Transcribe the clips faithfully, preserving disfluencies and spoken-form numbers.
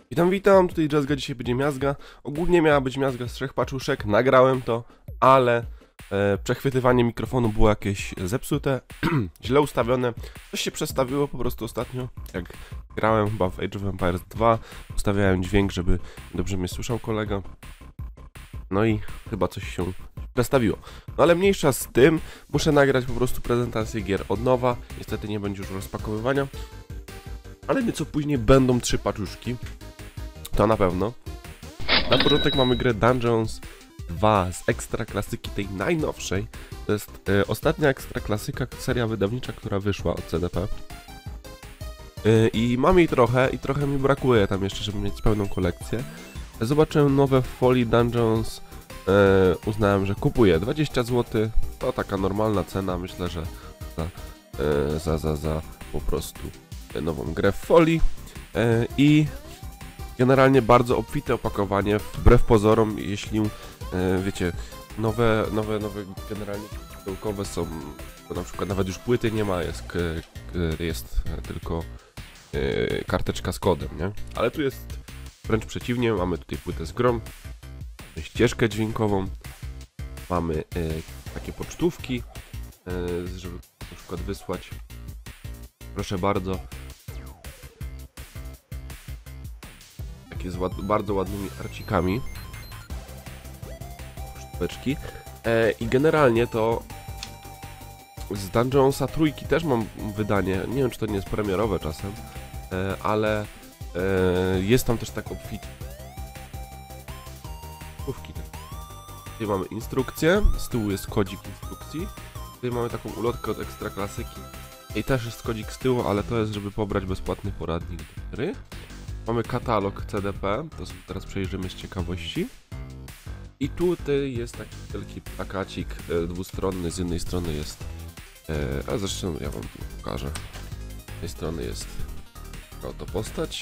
Witam, witam, tutaj Jazzga, dzisiaj będzie miazga. Ogólnie miała być miazga z trzech paczuszek, nagrałem to, ale e, przechwytywanie mikrofonu było jakieś zepsute, źle ustawione. Coś się przestawiło po prostu ostatnio, jak grałem chyba w Age of Empires dwa, ustawiałem dźwięk, żeby dobrze mnie słyszał kolega. No i chyba coś się przestawiło. No ale mniejsza z tym, muszę nagrać po prostu prezentację gier od nowa. Niestety nie będzie już rozpakowywania, ale nieco później będą trzy paczuszki. To na pewno. Na początek mamy grę Dungeons dwa z ekstra klasyki, tej najnowszej. To jest e, ostatnia ekstra klasyka, seria wydawnicza, która wyszła od C D P. E, I mam jej trochę, i trochę mi brakuje tam jeszcze, żeby mieć pełną kolekcję. Zobaczyłem nowe Folly Dungeons, e, uznałem, że kupuję. dwadzieścia złotych, to taka normalna cena, myślę, że za, e, za, za, za po prostu nową grę w Folly. E, I generalnie bardzo obfite opakowanie, wbrew pozorom, jeśli, e, wiecie, nowe, nowe, nowe generalnie pudełkowe są, to na przykład nawet już płyty nie ma, jest, k, k, jest tylko e, karteczka z kodem, nie? Ale tu jest wręcz przeciwnie, mamy tutaj płytę z grą, ścieżkę dźwiękową, mamy e, takie pocztówki, e, żeby na przykład wysłać, proszę bardzo, takie z ład, bardzo ładnymi arcikami, sztóweczki. E, I generalnie to z Dungeonsa trójki też mam wydanie, nie wiem czy to nie jest premierowe czasem, e, ale e, jest tam też tak obfit. Sztówki. Tutaj mamy instrukcję, z tyłu jest kodzik instrukcji, tutaj mamy taką ulotkę od ekstra klasyki i też jest kodzik z tyłu, ale to jest, żeby pobrać bezpłatny poradnik do gry. Mamy katalog C D P, to teraz przejrzymy z ciekawości. I tutaj jest taki wielki plakacik e, dwustronny, z jednej strony jest, e, a zresztą ja wam pokażę, z tej strony jest taka oto postać,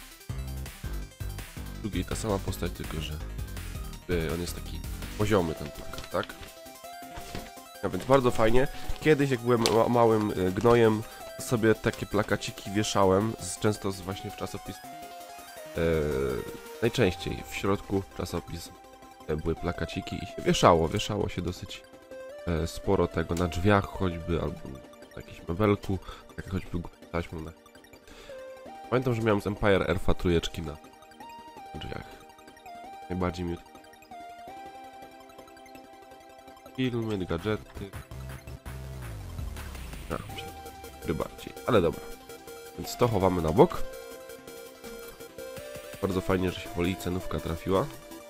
z drugiej ta sama postać, tylko że e, on jest taki poziomy ten plakat, tak? A więc bardzo fajnie. Kiedyś jak byłem ma małym e, gnojem, sobie takie plakaciki wieszałem, z, często z, właśnie w czasopis. Eee, najczęściej w środku czasopis e, były plakaciki i się wieszało, wieszało się dosyć e, sporo tego na drzwiach choćby, albo na jakimś mebelku, tak choćby taśmą na... Pamiętam, że miałem z Empire Earth'a trójeczki na, na drzwiach. Najbardziej mi... Filmy, gadżety... No, myślę, bardziej, ale dobra. Więc to chowamy na bok. Bardzo fajnie, że się Folly cenówka trafiła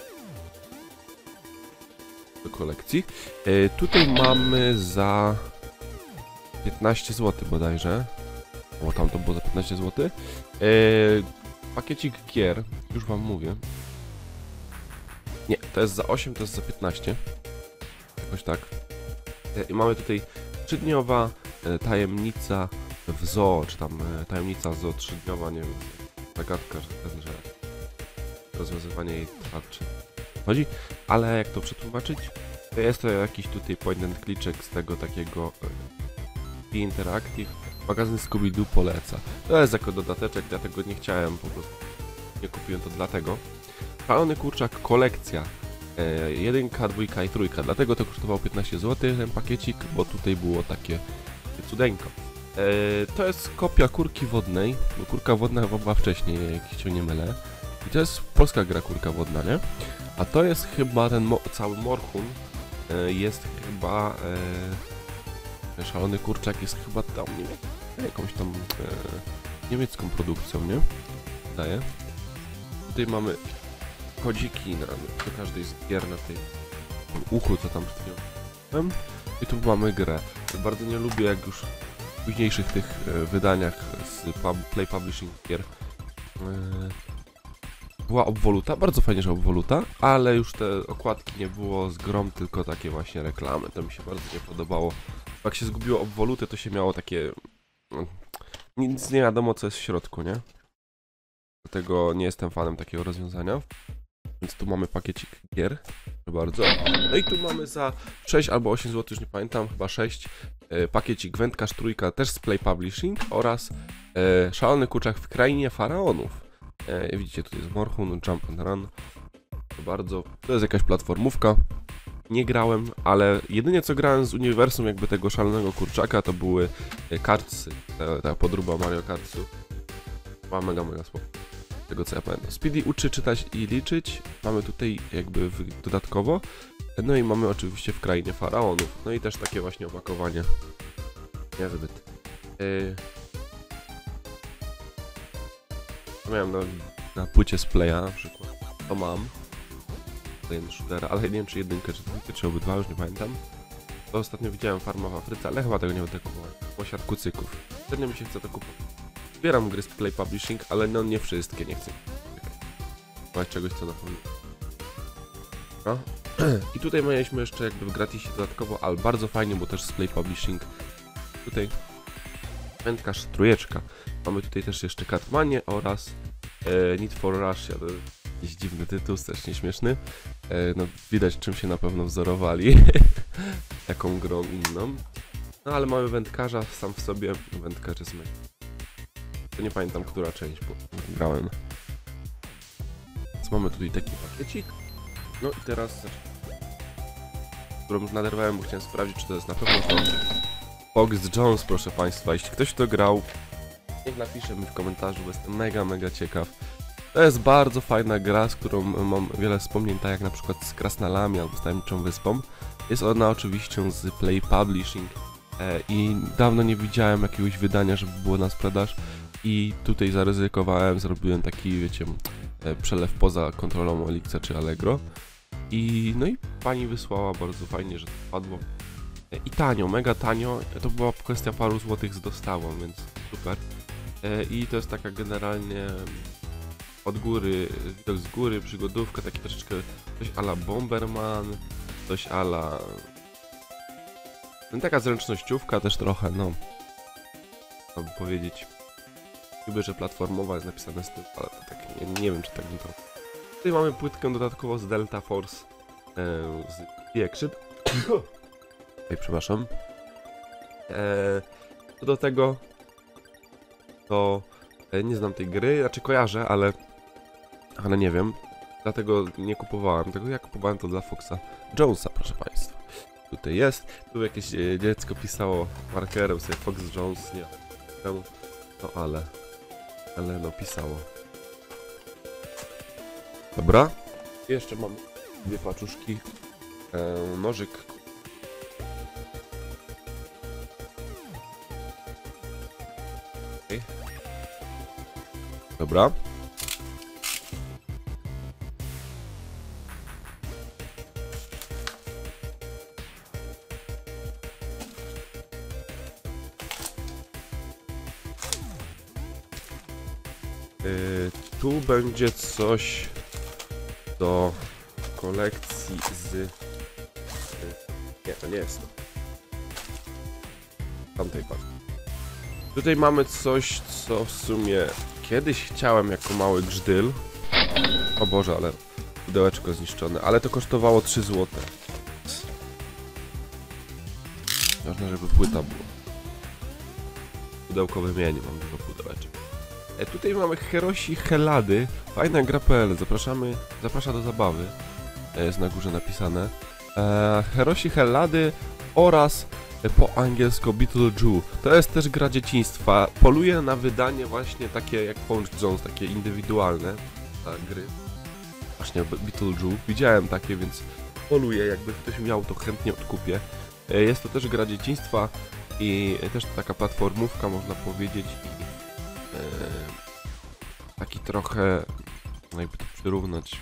do kolekcji. E, tutaj mamy za piętnaście złotych bodajże. O, tam to było za piętnaście złotych. E, pakiecik gier, już wam mówię. Nie, to jest za osiem, to jest za piętnaście. Jakoś tak. E, I mamy tutaj trzydniowa e, tajemnica w zoo, czy tam e, tajemnica zoo trzydniowa, nie wiem. Zagadka, że ten, że rozwiązywanie jej trwa, czy chodzi, ale jak to przetłumaczyć, to jest to jakiś tutaj point and clickek z tego takiego e, Interactive. Magazyn Scooby-Doo poleca. To jest jako dodateczek, ja tego nie chciałem, po prostu nie kupiłem to dlatego. Szalony kurczak, kolekcja e, jedynka, dwójka i trójka, dlatego to kosztowało piętnaście złotych ten pakiecik, bo tutaj było takie cudeńko. E, to jest kopia kurki wodnej, bo kurka wodna była wcześniej, jak się nie mylę. I to jest polska gra kurka wodna, nie? A to jest chyba ten mo cały Morchun, e, jest chyba e, szalony kurczak jest chyba tam, nie wiem, jakąś tam e, niemiecką produkcją, nie? Wydaje. Tutaj mamy kodziki na, do każdej z gier na tej uchu, co tam przed chwilą. I tu mamy grę. Bardzo nie lubię, jak już w późniejszych tych e, wydaniach z pub Play Publishing gier e, była obwoluta, bardzo fajnie, że obwoluta, ale już te okładki nie było z grom, tylko takie właśnie reklamy. To mi się bardzo nie podobało. Jak się zgubiło obwoluty, to się miało takie... No, nic nie wiadomo, co jest w środku, nie? Dlatego nie jestem fanem takiego rozwiązania. Więc tu mamy pakiecik gier. Proszę bardzo. No i tu mamy za sześć albo osiem złotych, już nie pamiętam, chyba sześć. E, pakiecik Wędkarz Trójka też z Play Publishing oraz e, Szalony Kurczak w Krainie Faraonów. E, widzicie, tutaj jest Morhun, Jump and Run. To bardzo, to jest jakaś platformówka. Nie grałem, ale jedynie co grałem z uniwersum jakby tego szalonego kurczaka to były kartsy, ta, ta podróba Mario Kartsu. Była mega, mega słabo. Tego co ja pamiętam. Speedy uczy czytać i liczyć. Mamy tutaj jakby w, dodatkowo. No i mamy oczywiście w krainie faraonów. No i też takie właśnie opakowanie. Niezbyt. Yy... Miałem na, na płycie z Playa na przykład. To mam. Shootera, ale nie wiem czy jedynkę, czy dwójkę, czy obydwa, już nie pamiętam. To ostatnio widziałem Farma w Afryce, ale chyba tego nie będę kupować. Posiad kucyków. Średnio mi się chce to kupować. Zbieram gry z Play Publishing, ale no nie wszystkie, nie chcę kupować czegoś, co na pewno. No. I tutaj mieliśmy jeszcze jakby w gratisie dodatkowo, ale bardzo fajnie, bo też z Play Publishing. Tutaj wędkarz trójeczka. Mamy tutaj też jeszcze Catmanie oraz e, Need for Russia. To jakiś dziwny tytuł, strasznie śmieszny. E, no widać czym się na pewno wzorowali. Taką grą inną. No ale mamy wędkarza sam w sobie. Wędkarz jest my. To nie pamiętam, która część, bo grałem. Więc mamy tutaj taki pakiecik. No i teraz którą już naderwałem, bo chciałem sprawdzić, czy to jest na pewno to Fox Jones, proszę Państwa. Jeśli ktoś to grał, niech napisze mi w komentarzu, bo jestem mega, mega ciekaw. To jest bardzo fajna gra, z którą mam wiele wspomnień, tak jak na przykład z Krasnalami albo z Tajemniczą Wyspą. Jest ona oczywiście z Play Publishing e, i dawno nie widziałem jakiegoś wydania, żeby było na sprzedaż i tutaj zaryzykowałem, zrobiłem taki, wiecie, e, przelew poza kontrolą Elixa czy Allegro i no i pani wysłała bardzo fajnie, że to padło e, i tanio, mega tanio, to była kwestia paru złotych z dostawą, więc super e, i to jest taka generalnie od góry, widok z góry, przygodówka, taki troszeczkę coś a la Bomberman, coś a la... No, taka zręcznościówka też trochę, no. Trzeba by powiedzieć. Chyba, że platformowa jest napisane z tym, ale to tak nie, nie wiem, czy tak bym to... Tutaj mamy płytkę dodatkowo z Delta Force, e, z Action. Ej, przepraszam. E, co do tego, to e, nie znam tej gry, znaczy kojarzę, ale ale nie wiem, dlatego nie kupowałem tego, ja kupowałem to dla Foxa Jonesa, proszę Państwa. Tutaj jest, tu jakieś e, dziecko pisało markerem sobie Fox Jones, nie wiem, no ale, ale no pisało. Dobra, i jeszcze mam dwie paczuszki, e, nożyk. Okay. Dobra. Yy, tu będzie coś do kolekcji z... Yy, nie, to nie jest to. Tamtej partii. Tutaj mamy coś, co w sumie kiedyś chciałem jako mały grzdyle. O Boże, ale pudełeczko zniszczone, ale to kosztowało trzy złote. Ważne, żeby płyta była. Pudełko wymienię, mam dużo pudełeczek. E, tutaj mamy Herosi Hellady. Fajna gra kropka pe el. Zapraszamy, zaprasza do zabawy. E, jest na górze napisane. E, Herosi Hellady oraz e, po angielsku Beetlejuice. To jest też gra dzieciństwa. Poluje na wydanie właśnie takie jak Fox Jones, takie indywidualne ta, gry. Właśnie Beetlejuice. Widziałem takie, więc poluję. Jakby ktoś miał, to chętnie odkupię. E, jest to też gra dzieciństwa i e, też taka platformówka, można powiedzieć. I, taki trochę, jakby to przyrównać,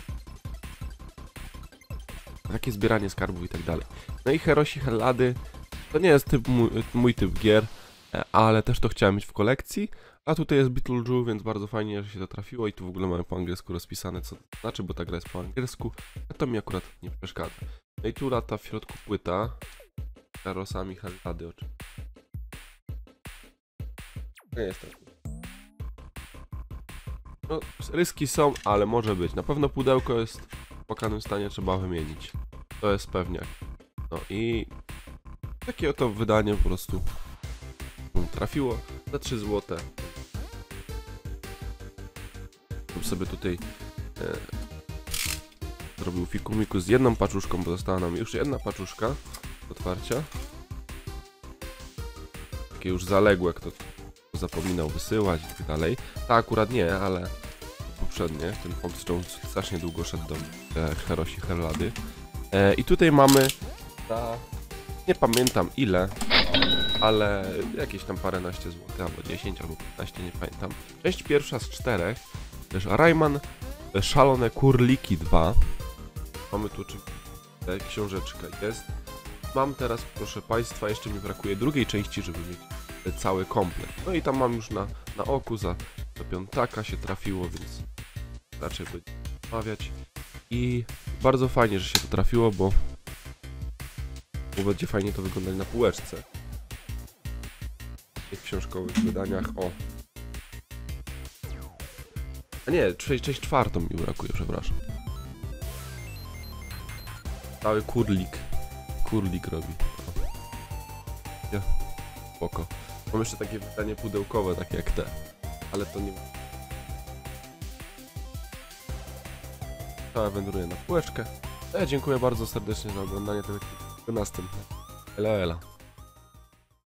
takie zbieranie skarbów i tak dalej. No i Herosi Hellady to nie jest typ mój, mój typ gier, ale też to chciałem mieć w kolekcji, a tutaj jest Beetlejuice, więc bardzo fajnie, że się to trafiło i tu w ogóle mamy po angielsku rozpisane, co to znaczy, bo ta gra jest po angielsku, a to mi akurat nie przeszkadza. No i tu lata w środku płyta z Herosami Hellady oczywiście. Nie jest tak. No, ryski są, ale może być. Na pewno pudełko jest w płakanym stanie, trzeba wymienić. To jest pewniak. No i takie oto wydanie po prostu trafiło za trzy złote. bym sobie tutaj e, zrobił fikumiku z jedną paczuszką, bo została nam już jedna paczuszka do otwarcia. Takie już zaległe, kto zapominał wysyłać i tak dalej. Ta akurat nie, ale poprzednie, ten Fox Jones strasznie długo szedł do e, Herosi Herlady. E, I tutaj mamy za, nie pamiętam ile, ale jakieś tam paręnaście złotych, albo dziesięć, albo piętnaście, nie pamiętam. Część pierwsza z czterech, też Rayman, Szalone Kurliki dwa. Mamy tu oczywiście książeczkę, jest. Mam teraz, proszę Państwa, jeszcze mi brakuje drugiej części, żeby mieć cały komplet. No i tam mam już na, na oku, za, za piątaka się trafiło, więc raczej będzie rozmawiać. I bardzo fajnie, że się to trafiło, bo, bo będzie fajnie to wyglądać na półeczce. W tych książkowych wydaniach, o. A nie, część, część czwartą mi brakuje, przepraszam. Cały kurlik. Kurlik robi. Ja. Spoko. Mam jeszcze takie wydanie pudełkowe, takie jak te. Ale to nie... Cała wędruje na półeczkę. Ja dziękuję bardzo serdecznie za oglądanie tego następnego. Ela, ela.